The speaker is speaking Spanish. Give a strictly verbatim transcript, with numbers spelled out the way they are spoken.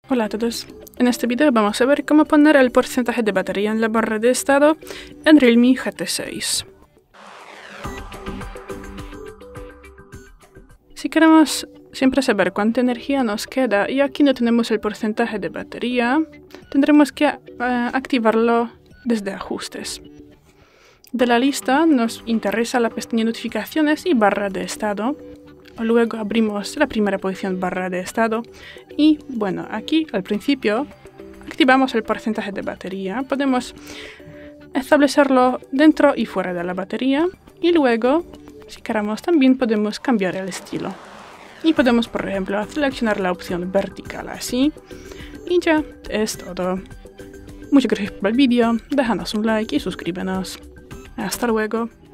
Hola a todos, en este video vamos a ver cómo poner el porcentaje de batería en la barra de estado en Realme G T seis. Si queremos siempre saber cuánta energía nos queda y aquí no tenemos el porcentaje de batería, tendremos que uh, activarlo desde ajustes. De la lista nos interesa la pestaña notificaciones y barra de estado. Luego abrimos la primera posición barra de estado y bueno, aquí al principio activamos el porcentaje de batería. Podemos establecerlo dentro y fuera de la batería y luego, si queremos, también podemos cambiar el estilo. Y podemos, por ejemplo, seleccionar la opción vertical así y ya es todo. Muchas gracias por el vídeo, déjanos un like y suscríbenos. Hasta luego.